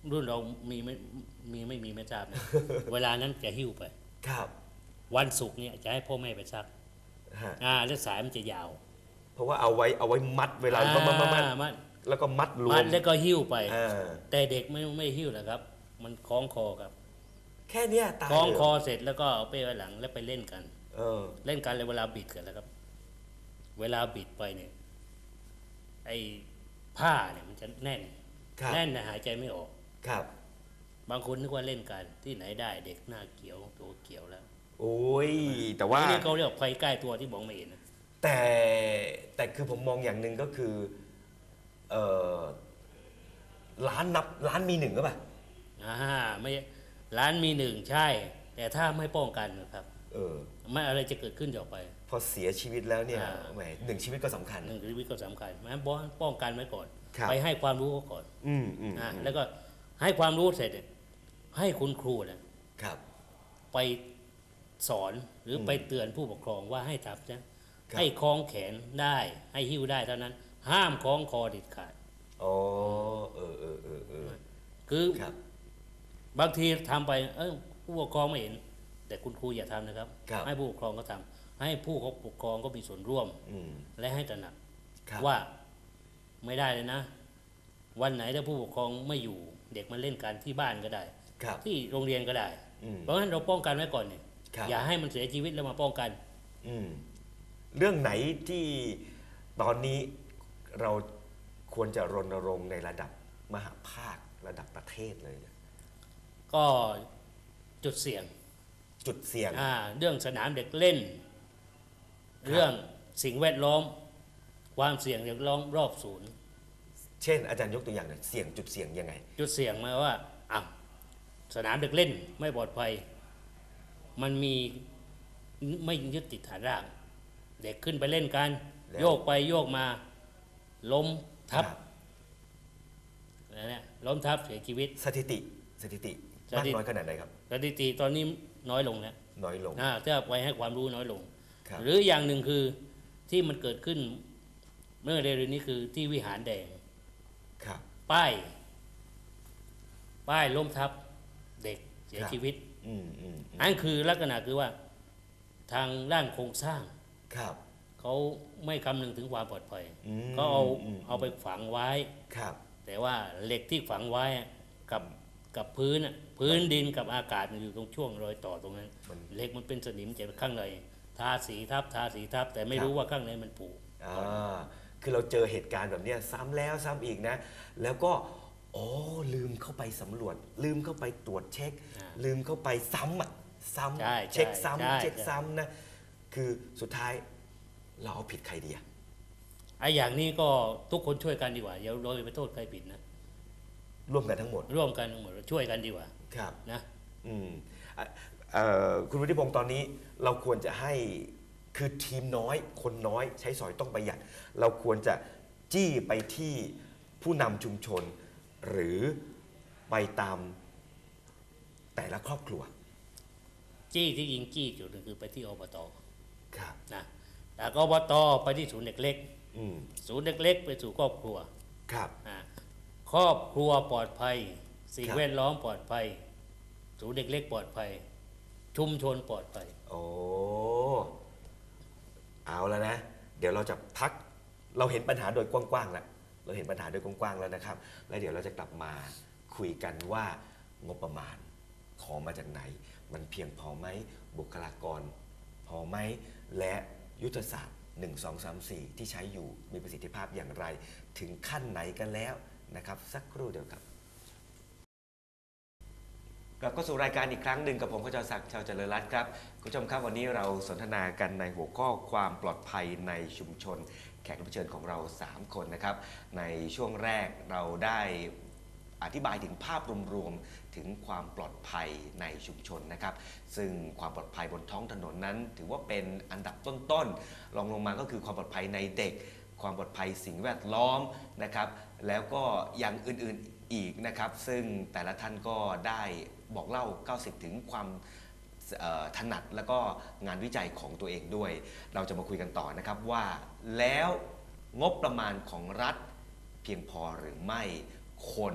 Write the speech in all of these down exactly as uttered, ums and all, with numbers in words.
รุ่นเรามีไม่มีไม่มีไม่ทราบนะ เวลานั้นจะหิ้วไปครับวันศุกร์เนี่ยจะให้พ่อแม่ไปซักฮะอ่าแล้วสายมันจะยาวเพราะว่าเอาไว้เอาไว้มัดเวลามัดมัดมัดมัดแล้วก็มัดรวมัมดแล้วก็หิ้วไปอ่าแต่เด็กไม่ไม่หิ้วนะครับ มันคล้องคอครับแค่เนี้ยตายคล้องเลยคอเสร็จแล้วก็เอาไปไว้หลังแล้วไปเล่นกันเออเล่นกันเลยเวลาบิดกันแล้วครับ เวลาบิดไปเนี่ยไอ้ผ้าเนี่ยมันจะแน่นแน่นนะหายใจไม่ออกครับบางคนนึกว่าเล่นกันที่ไหนได้เด็กหน้าเขียวตัวเขียวแล้วโอ้ยแต่ว่านี่เขาเรียกไฟใกล้ตัวที่มองไม่เห็นนะแต่แต่คือผมมองอย่างหนึ่งก็คือเออร้านนับร้านมีหนึ่งก็ป่ะอ่าไม่ร้านมีหนึ่งใช่ แต่ถ้าไม่ป้องกันนะครับเออไม่อะไรจะเกิดขึ้นต่อไปพอเสียชีวิตแล้วเนี่ยแหมหนึ่งชีวิตก็สำคัญหนึ่งชีวิตก็สำคัญแม้ป้องกันไว้ก่อนไปให้ความรู้เขาก่อนอืมอืมอ่าแล้วก็ให้ความรู้เสร็จให้คุณครูนะครับไปสอนหรือไปเตือนผู้ปกครองว่าให้ทำนะให้คล้องแขนได้ให้หิ้วได้เท่านั้นห้ามคล้องคอเด็ดขาดอ๋อเออเออเออเออคือบางทีทำไปเออผู้ปกครองไม่เห็นแต่คุณครูอย่าทำนะครับให้ผู้ปกครองก็ทำให้ผู้ปกครองก็มีส่วนร่วมและให้ตระหนักว่าไม่ได้เลยนะวันไหนถ้าผู้ปกครองไม่อยู่เด็กมาเล่นกันที่บ้านก็ได้ที่โรงเรียนก็ได้เพราะฉะนั้นเราป้องกันไว้ก่อนเนี่ยอย่าให้มันเสียชีวิตแล้วมาป้องกันเรื่องไหนที่ตอนนี้เราควรจะรณรงค์ในระดับมหาภาคระดับประเทศเลยก็จุดเสี่ยงจุดเสี่ยงเรื่องสนามเด็กเล่นเรื่องสิ่งแวดล้อมความเสี่ยงเด็กล้อมรอบศูนย์เช่นอาจารย์ยกตัวอย่างหน่อยเสี่ยงจุดเสี่ยงยังไงจุดเสี่ยงมาว่าอ่ะสนามเด็กเล่นไม่ปลอดภัยมันมีไม่ยึดติดฐานรากเด็กขึ้นไปเล่นกันโยกไปโยกมาล้มทับนะล้มทับเสียชีวิตสถิติสถิติมากน้อยขนาดไหนครับสถิติตอนนี้น้อยลงแล้วน้อยลงถ้าไปให้ความรู้น้อยลงหรืออย่างหนึ่งคือที่มันเกิดขึ้นเมื่อเร็วๆนี้คือที่วิหารแดงป้ายป้ายล้มทับเด็กเสียชีวิตอันคือลักษณะคือว่าทางด้านโครงสร้างเขาไม่คำนึงถึงความปลอดภัยก็เอาเอาไปฝังไว้แต่ว่าเหล็กที่ฝังไว้กับกับพื้นพื้นดินกับอากาศมันอยู่ตรงช่วงรอยต่อตรงนั้นเหล็กมันเป็นสนิมจากข้างในทาสีทับทาสีทับแต่ไม่รู้ว่าข้างในมันผุคือเราเจอเหตุการณ์แบบนี้ซ้ำแล้วซ้ำอีกนะแล้วก็อ๋อลืมเข้าไปสำรวจลืมเข้าไปตรวจเช็คลืมเข้าไปซ้ำอ่ะซ้ำเช็คซ้ำเช็คซ้ำนะคือสุดท้ายเราเอาผิดใครดีอะไอ้อย่างนี้ก็ทุกคนช่วยกันดีกว่าอย่าโดยไปโทษใครผิดนะร่วมกันทั้งหมดร่วมกันทั้งหมดช่วยกันดีกว่าครับนะอืมคุณวุฒิพงศ์ตอนนี้เราควรจะให้คือทีมน้อยคนน้อยใช้สอยต้องประหยัดเราควรจะจี้ไปที่ผู้นำชุมชนหรือไปตามแต่ละครอบครัวจี้ที่ยิงจี้จุดนึงคือไปที่อบตครับนะแต่อบตไปที่ศูนย์เด็กเล็กศูนย์เด็กเล็กไปสู่ครอบครัวครับครอบครัวปลอดภัยสิ่งแวดล้อมปลอดภัยศูนย์เด็กเล็กปลอดภัยชุมชนปลอดภัยโอ้เอาแล้วนะเดี๋ยวเราจะทักเราเห็นปัญหาโดยกว้างๆแล้วเราเห็นปัญหาโดยกว้างๆแล้วนะครับแล้วเดี๋ยวเราจะกลับมาคุยกันว่างบประมาณขอมาจากไหนมันเพียงพอไหมบุคลากรพอไหมและยุทธศาสตร์หนึ่ง สอง สาม สี่ที่ใช้อยู่มีประสิทธิภาพอย่างไรถึงขั้นไหนกันแล้วนะครับสักครู่เดียวครับกลับเข้าสู่รายการอีกครั้งหนึ่งกับผมขจรศักดิ์ชาวเจริญรัตน์ครับคุณผู้ชมครับวันนี้เราสนทนากันในหัวข้อความปลอดภัยในชุมชนแขกรับเชิญของเราสามคนนะครับในช่วงแรกเราได้อธิบายถึงภาพรวมๆถึงความปลอดภัยในชุมชนนะครับซึ่งความปลอดภัยบนท้องถนนนั้นถือว่าเป็นอันดับต้นๆรองลงมาก็คือความปลอดภัยในเด็กความปลอดภัยสิ่งแวดล้อมนะครับแล้วก็อย่างอื่นๆอีกนะครับซึ่งแต่ละท่านก็ได้บอกเล่าเก้าสิบถึงความถนัดแล้วก็งานวิจัยของตัวเองด้วยเราจะมาคุยกันต่อนะครับว่าแล้วงบประมาณของรัฐเพียงพอหรือไม่คน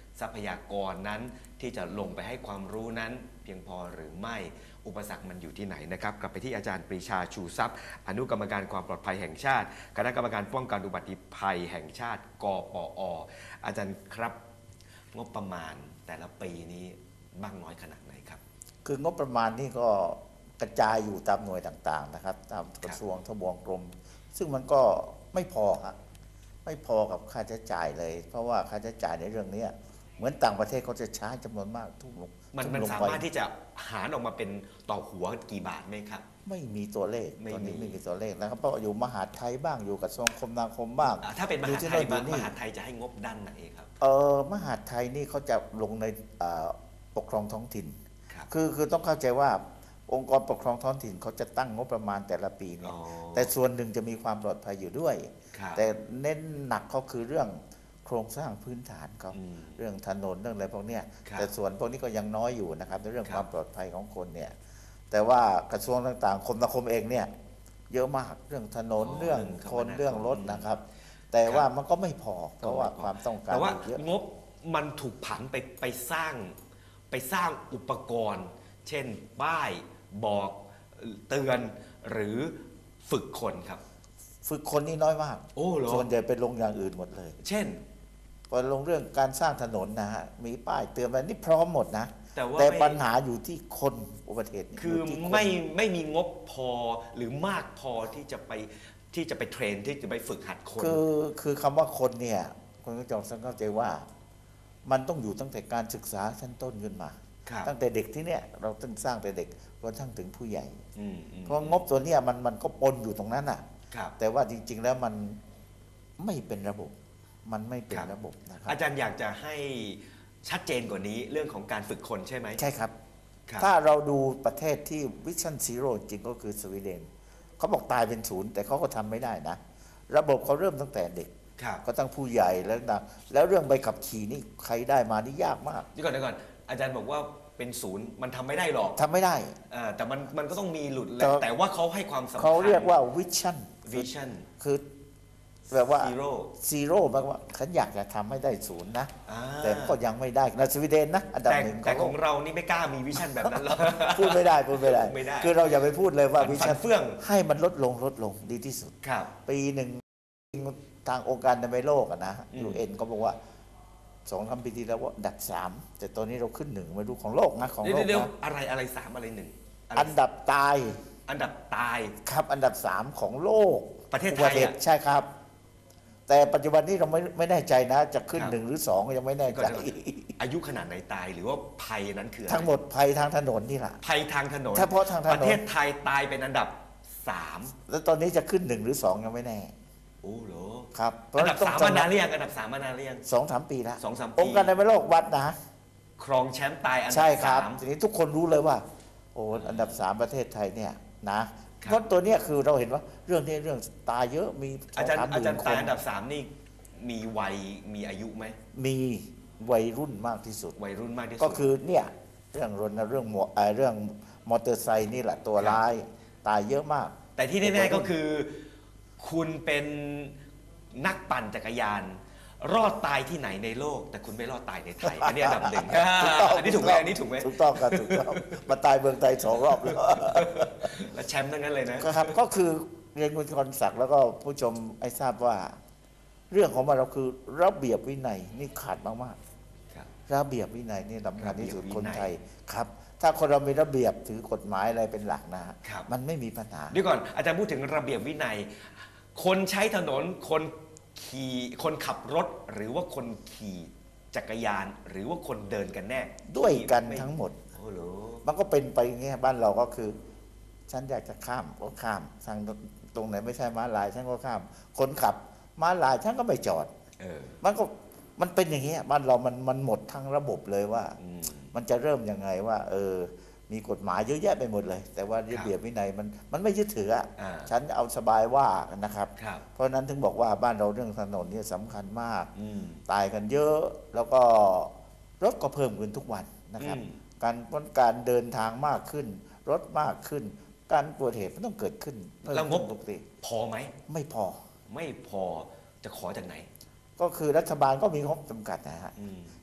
ทรัพยากรนั้นที่จะลงไปให้ความรู้นั้นเพียงพอหรือไม่อุปสรรคมันอยู่ที่ไหนนะครับกลับไปที่อาจารย์ปรีชาชูทรัพย์อนุกรรมการความปลอดภัยแห่งชาติคณะกรรมการป้องกันอุบัติภัยแห่งชาติกปอ.อาจารย์ครับงบประมาณแต่ละปีนี้บ้างน้อยขนาดไหนครับคืองบประมาณนี่ก็กระจายอยู่ตามหน่วยต่างๆนะครับตามกระทรวงทบวงกรมซึ่งมันก็ไม่พอครับไม่พอกับค่าใช้จ่ายเลย เพราะว่าค่าใช้จ่ายในเรื่องนี้เหมือนต่างประเทศเขาจะใช้จำนวนมากทุ่มลงมันมันสามารถที่จะหารออกมาเป็นต่อหัวกี่บาทไหมครับไม่มีตัวเลขไม่ตอนนี้มีไม่มีตัวเลขนะครับเพราะอยู่มหาดไทยบ้างอยู่กระทรวงคมนาคมบ้างอ่าถ้าเป็นมอยู่หาดที่ไทยโน่นอยู่มนี่หาดไทยจะให้งบด้านไหนครับเออมหาดไทยนี่เขาจะลงในเอ่อปกครองท้องถิ่นครับคือคือต้องเข้าใจว่าองค์กรปกครองท้องถิ่นเขาจะตั้งงบประมาณแต่ละปีเนี่ยอ๋อแต่ส่วนหนึ่งจะมีความปลอดภัยอยู่ด้วยครับแต่เน้นหนักเขาคือเรื่องโครงสร้างพื้นฐานเขาอืมเรื่องถนนเรื่องอะไรพวกเนี้ยครับแต่ส่วนพวกนี้ก็ยังน้อยอยู่นะครับในเรื่องครับความปลอดภัยของคนเนี่ยแต่ว่ากระทรวงต่างๆคมนาคมเองเนี่ยเยอะมากเรื่องถนนเรื่องคนเรื่องรถนะครับ แต่ว่ามันก็ไม่พอเพราะว่าความต้องการแต่ว่าเยอะงบมันถูกผันไปไปสร้างไปสร้างอุปกรณ์ เช่นป้ายบอกเตือนหรือฝึกคนครับฝึกคนนี่น้อยมากโอ้เหรอส่วนใหญ่ไปลงอย่างอื่นหมดเลยเช่นพอลงเรื่องการสร้างถนนนะฮะมีป้ายเตือนอะไรนี่พร้อมหมดนะแต่ว่าแต่ไม่ปัญหาอยู่ที่คนอุบัติเหตุคือยู่ที่นไม่ไม่มีงบพอหรือมากพอที่จะไปที่จะไปเทรนที่จะไปฝึกหัดคนคือคือคำว่าคนเนี่ยคุณผู้ชมต้องเข้าใจว่า มันต้องอยู่ตั้งแต่การศึกษาชั้นต้นขึ้นมาครับตั้งแต่เด็กที่เนี่ยเราต้องสร้างแต่เด็กจนทั้งถึงผู้ใหญ่อืมอืมเพราะงบตัวเนี้ยมันมันก็ปนอยู่ตรงนั้นอ่ะครับแต่ว่าจริง ๆ แล้วมันไม่เป็นระบบ มันไม่เป็นครับระบบนะครัอาจารย์อยากจะให้ชัดเจนกว่านี้เรื่องของการฝึกคนใช่ไหมใช่ครับครับถ้าเราดูประเทศที่วิชั่นซีโร่จริงก็คือสวีเดนเขาบอกตายเป็นศูนย์แต่เขาก็ทำไม่ได้นะ ระบบเขาเริ่มตั้งแต่เด็กครับก็ตั้งผู้ใหญ่แล้วนะแล้วเรื่องใบขับขี่นี่ใครได้มานี่ยากมากเดี๋ยวก่อนเดี๋ยวก่อนอาจารย์บอกว่าเป็นศูนย์มันทำไม่ได้หรอกทำไม่ได้อ่าแต่มันมันก็ต้องมีหลุดแหแต่ละแต่ว่าเขาให้ความสำคัญเขาเรียกว่าวิชั่นวิชั่นคือแบบว่าซีโร่ซีโร่แปลว่าฉันอยากจะทำให้ได้ศูนย์นะอ่าแต่ก็ยังไม่ได้ในสวีเดนนะอันดับแต่หนึ่งแต่เขาของเรานี่ไม่กล้ามีวิชั่นแบบนั้นหรอกพูดไม่ได้พูดไม่ได้ไม่ได้คือเราอย่าไปพูดเลยว่าฝันวิชั่นฝันเฟื่องให้มันลดลงลดลงดีที่สุดครับปีหนึ่งทางองค์การอนามัยโลกอะนะอืมยูเอ็นก็บอกว่าสองสามปีที่แล้วว่าอันดับสามแต่ตอนนี้เราขึ้นหนึ่งไม่รู้ของโลกนะของเดี๋ยโลวกเดี๋ยวนะอะไรอะไรสามอะไรหนึ่งอะไรอันดับตายอันดับตายครับอันดับสามของโลกประเทศไทยอุบัติหตุอะใช่ครับ แต่ปัจจุบันนี้เราไม่ไม่แน่ใจนะ จะขึ้นครับหนึ่งหรือสองก็ยังไม่แน่ก็ใจจะอายุขนาดไหนตายหรือว่าภัยนั้นคืออะไรทั้งหมดภัยทางถนนนี่แหละภัยทางถนนเฉพาะทางถนนประเทศไทยตายเป็นอันดับสามแล้วตอนนี้จะขึ้นหนึ่งหรือสองยังไม่แน่โอ้โหครับเพราะอันดับต้งสามจำมานานหรือยังอันดับสามมานานหรือยังสองสามปีแล้วสองสามปีองค์การอนามัยโลกวัดนะครองแชมป์ตายอันดัใช่ครับสามทีนี้ทุกคนรู้เลยว่า โอ้อันดับสามประเทศไทยเนี่ยนะครับ เพราะตัวเนี้ยคือเราเห็นว่าเรื่องนี้เรื่องตายเยอะมีสอาองจารย์สามหอามื่จารนย์คตายนอันดับสามนี่มีวัยมีอายุไหมมีวัยรุ่นมากที่สุดวัยรุ่นมากที่สุดก็คือเนี่ยเรื่องรณเรื่องหมวเอ่อเรื่องมอเตอร์ไซค์นี่แหละตัวครับร้ายตายเยอะมากแต่ที่แน่ๆก็คือ คุณเป็นนักปั่นจักรยาน รอดตายที่ไหนในโลก แต่คุณไม่รอดตายในไทย อันนี้อันดับหนึ่งถูกต้องอันนี้ถูกไหมอันนี้ถูกไหมถูกต้องครับถูกต้องมาตายเมืองไทยสองรอบแล้วและแชมป์ทั้งนั้นเลยนะครับก็คือเรียนคุณกรศักดิ์แล้วก็ผู้ชมให้ทราบว่า เรื่องของมันเราคือระเบียบวินัยนี่ขาดมากครับๆระเบียบวินัยนี่สำคัญที่สุดระเบียบวินัยคนไทยครับ ถ้าคนเรามีระเบียบถือกฎหมายอะไรเป็นหลักนะฮะครับมันไม่มีปัญหาเดี๋ยวก่อนอาจารย์พูดถึงระเบียบวินัย คนใช้ถนนคนขี่คนขับรถ หรือว่าคนขี่จักรยาน หรือว่าคนเดินกันแน่ด้วยกันไม่ทั้งหมดโอ้โหมันก็เป็นไปอย่างเงี้ยบ้านเราก็คือ ฉันอยากจะข้ามก็ข้ามทางตรงไหนไม่ใช่ม้าลายฉันก็ข้าม คนขับม้าลายฉันก็ไม่จอดเออมันก็มันเป็นอย่างเงี้ยบ้านเรามันมันหมดทั้งระบบเลยว่าอืมมันจะเริ่มยังไงว่า เออ มีกฎหมายเยอะแยะไปหมดเลย แต่ว่าระเบียบวินัยมันมันไม่ยึดถืออะอ่าฉันเอาสบายว่านะครับครับเพราะฉะนั้นถึงบอกว่าบ้านเราเรื่องถนนเนี่ยสำคัญมากอืมตายกันเยอะ แล้วก็รถก็เพิ่มขึ้นทุกวันนะครับอืมการการเดินทางมากขึ้น รถมากขึ้น การเกิดเหตุมันต้องเกิดขึ้นเพิ่มแล้วงขึ้บนปกติพอไหมไม่พอไม่พอจะขอจากไหนก็คือรัฐบาลก็มีงบจำกัดนะฮะอืม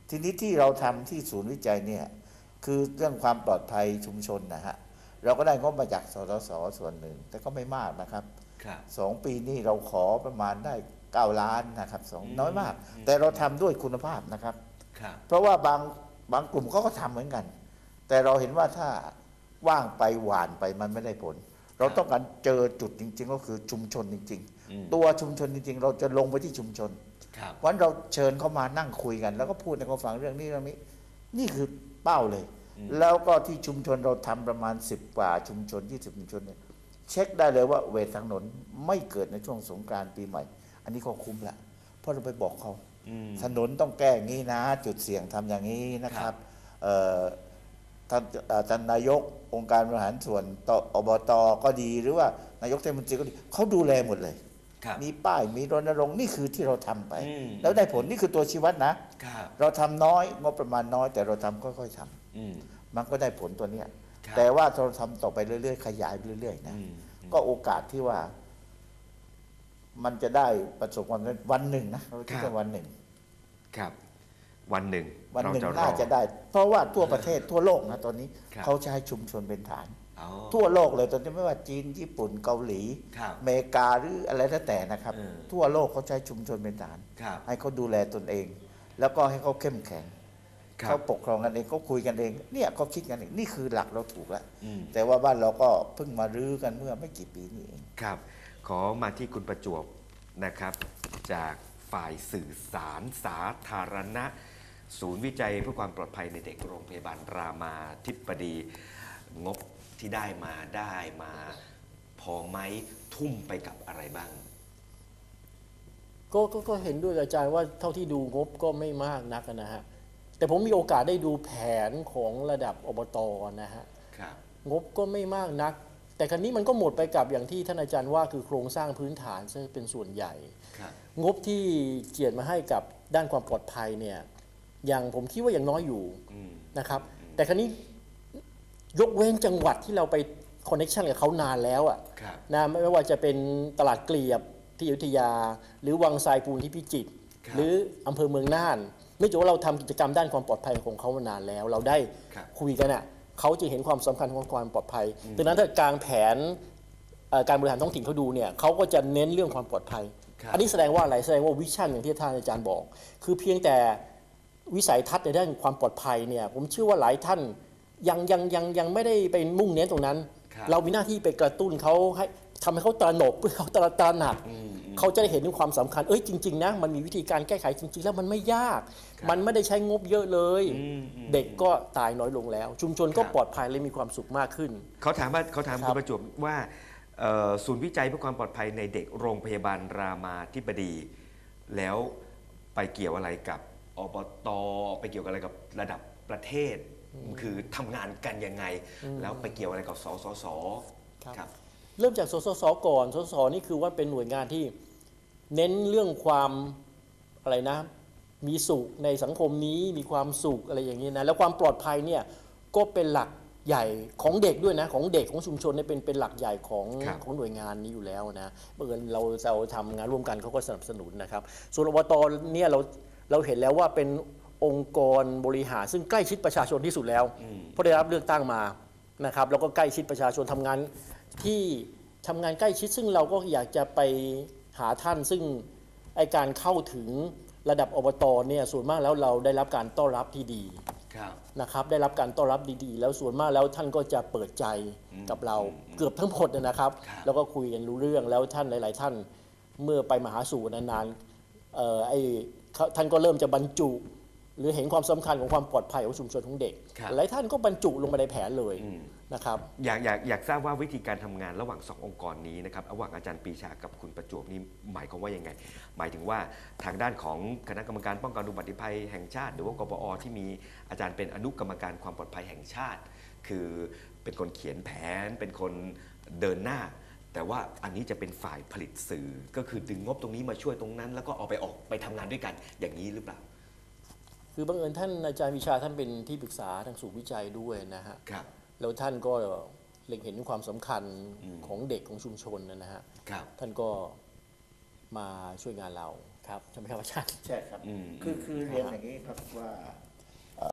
ทีนี้ที่เราทำที่ศูนย์วิจัยเนี่ยคือเรื่องความปลอดภัยชุมชนนะฮะเราก็ได้งบมาจากสสสส่วนหนึ่งแต่ก็ไม่มากนะครับครับสองปีนี้เราขอประมาณได้เก้าล้านนะครับสองอืมน้อยมากอืมแต่เราทำด้วยคุณภาพนะครับครับเพราะว่าบางบางกลุ่มเขาก็ทำเหมือนกัน แต่เราเห็นว่าถ้าว่างไปหวานไปมันไม่ได้ผล เราต้องการเจอจุดจริง ๆ ก็คือชุมชนจริงอืมๆ ตัวชุมชนจริง ๆ เราจะลงไปที่ชุมชนครับวันเราเชิญเขามานั่งคุยกัน แล้วก็พูดให้เขาฟังเรื่องนี้เรื่องนี้ นี่คือเป้าเลยอืมแล้วก็ที่ชุมชนเราทำประมาณสิบกว่าชุมชนยี่สิบชุมชนเนี่ยเช็คได้เลยว่าเวททางถนนไม่เกิดในช่วงสงกรานต์ปีใหม่ อันนี้ก็คุ้มละเพราะเราไปบอกเขาอืมถนนต้องแก้อย่างนี้นะ จุดเสี่ยงทำอย่างนี้นะครับเอ่อท่านเอ่อท่านนายกองค์การบริหารส่วนตอบตก็ดี หรือว่านายกเทศมนตรีก็ดีเขาดูแลหมดเลยครับมีป้ายมีรณรงค์นี่คือที่เราทำไปอืมแล้วได้ผลนี่คือตัวชี้วัดนะครับเราทำน้อยงบประมาณน้อย แต่เราทำค่อยๆทำอืมมันก็ได้ผลตัวเนี้ยครับแต่ว่าเราทำต่อไปเรื่อยๆ ขยายไปเรื่อยๆนะอืมก็โอกาสที่ว่า มันจะได้ประสบความสำเร็จวันหนึ่งนะเราคิดว่าวันหนึ่งครับ วันหนึ่งวันเราหนึ่งจะรน่าอจะได้ เพราะว่าทั่วประเทศทั่วโลกนะตอนนี้ครับเขาใช้ชุมชนเป็นฐานเอาทั่วโลกเลยตอนนี้ไม่ว่าจีนญี่ปุ่นเกาหลีครับอเมริกาหรืออะไรแล้วแต่นะครับเออทั่วโลกเขาใช้ชุมชนเป็นฐานครับให้เขาดูแลตนเอง แล้วก็ให้เขาเข้มแข็งครัเขาบปกครองกันเองเขาคุยกันเอง เนี่ยเขาคิดกันเองนี่คือหลักเราถูกแล้วอืมแต่ว่าบ้านเราก็เพิ่งมารื้อกันเมื่อไม่กี่ปีนี้เองครับ ขอมาที่คุณประจวบนะครับ จากฝ่ายสื่อสารสาธารณะ ศูนย์วิจัยเพื่อความปลอดภัยในเด็กโรงพยาบาลรามาธิบดี งบที่ได้มาได้มาพอไหมทุ่มไปกับอะไรบ้างก็ก็ก็เห็นด้วยกับอาจารย์ว่าเท่าที่ดูงบก็ไม่มากนักนะฮะแต่ผมมีโอกาสได้ดูแผนของระดับอบตนะฮะครับงบก็ไม่มากนัก แต่ครั้นี้มันก็หมดไปกับอย่างที่ท่านอาจารย์ว่าคือโครงสร้างพื้นฐานซะเป็นส่วนใหญ่ครับงบที่เจียดมาให้กับด้านความปลอดภัยเนี่ยยังผมคิดว่ายังน้อยอยู่อืมนะครับ แต่ครั้นี้ยกเว้นจังหวัดที่เราไปคอนเนคชันกับเขานานแล้วอะครับนะไม่ว่าจะเป็นตลาดเกลียบที่อยุธยา หรือวังทรายปูนที่พิจิตรครับหรืออำเภอเมืองน่านเนื่องจากว่าเราทำกิจกรรมด้านความปลอดภัยของเขามานานแล้ว เราได้ครับคุยกันอ่ะเขาจะเห็นความสำคัญของความปลอดภัยดังนั้นถ้ากลางแผนเอ่อการบริหารท้องถิ่นเขาดูเนี่ยเขาก็จะเน้นเรื่องความปลอดภัยครับอันนี้แสดงว่าอะไรแสดงว่าวิชั่นอย่างที่ท่านอาจารย์บอก คือเพียงแต่วิสัยทัศน์ในด้านความปลอดภัยเนี่ยผมเชื่อว่าหลายท่านยังยังยังยังไม่ได้ไปมุ่งเน้นตรงนั้นครับเรามีหน้าที่ไปกระตุ้นเขาให้ทำให้เขาตระหนกเพื่อเขาตระตระหนักอืมอืมเขาจะได้เห็นถึงความสำคัญเอ้ยจริงๆนะมันมีวิธีการแก้ไขจริง ๆ แล้วมันไม่ยากครับมันไม่ได้ใช้งบเยอะเลยอืมอืมเด็กก็ตายน้อยลงแล้ว ชุมชนก็ครับปลอดภัยและมีความสุขมากขึ้นเขาถามว่าเขาถามครัคุบณประจวบว่าเอ่อศูนย์วิจัยเพื่อความปลอดภัยในเด็กโรงพยาบาลรามาธิบดี แล้วไปเกี่ยวอะไรกับอบตไปเกี่ยวกับอะไรกับระดับประเทศ คือทำงานกันยังไง แล้วไปเกี่ยวอะไรกับสสสครับครับเริ่มจากสสสก่อนสสสนี่คือว่าเป็นหน่วยงานที่เน้นเรื่องความอะไรนะ มีสุขในสังคมนี้มีความสุขอะไรอย่างนี้นะแล้วความปลอดภัยเนี่ยก็เป็นหลักใหญ่ของเด็กด้วยนะของเด็กของชุมชนเนี่ยเป็นเป็นหลักใหญ่ของครับของหน่วยงานนี้อยู่แล้วนะเมื่อเราเราทำงานร่วมกันเขาก็สนับสนุนนะครับส่วนอบตเนี่ยเราเราเห็นแล้วว่าเป็นองค์กรบริหารซึ่งใกล้ชิดประชาชนที่สุดแล้วอืมเพราะได้รับเลือกตั้งมานะครับแล้วก็ใกล้ชิดประชาชนทำงานที่ทำงานใกล้ชิด ซึ่งเราก็อยากจะไปหาท่าน ซึ่งไอการเข้าถึงระดับอบตเนี่ยส่วนมากแล้วเราได้รับการต้อนรับที่ดีครับนะครับได้รับการต้อนรับดีๆ แล้วส่วนมากแล้วท่านก็จะเปิดใจกับเราเกือบทั้งหมดนะครับครับแล้วก็คุยกันรู้เรื่องแล้วท่านหลาย ๆ ท่านเมื่อไปมาหาสู่นานๆเอ่อไอ้เขาท่านก็เริ่มจะบรรจุ หรือเห็นความสำคัญของความปลอดภัยของชุมชนของเด็กครับหลายท่านก็บรรจุลงไปในแผนเลยอืมนะครับอยากอยากอยากทราบว่าวิธีการทำงานระหว่างสององค์กรนี้นะครับระหว่างอาจารย์ปรีชากับคุณประจวบนี่หมายความว่ายังไง หมายถึงว่าทางด้านของคณะกรรมการป้องกันอุบัติภัยแห่งชาติ หรือว่ากปอที่มีอาจารย์เป็นอนุกรรมการความปลอดภัยแห่งชาติ คือเป็นคนเขียนแผนเป็นคนเดินหน้า แต่ว่าอันนี้จะเป็นฝ่ายผลิตสื่อ ก็คือดึงงบตรงนี้มาช่วยตรงนั้น แล้วก็เอาไปออกไปทำงานด้วยกันอย่างนี้หรือเปล่าคือบังเอิญท่านอาจารย์วิชาท่านเป็นที่ปรึกษาทางศูนย์วิจัยด้วยนะฮะครับแล้วท่านก็เล็งเห็นถึงความสำคัญอืมของเด็กของชุมชนนะฮะครับท่านก็มาช่วยงานเราครับใช่ไหมครับอาจารย์ใช่ครับอืมคือคือเรียนอย่างนี้ครับว่า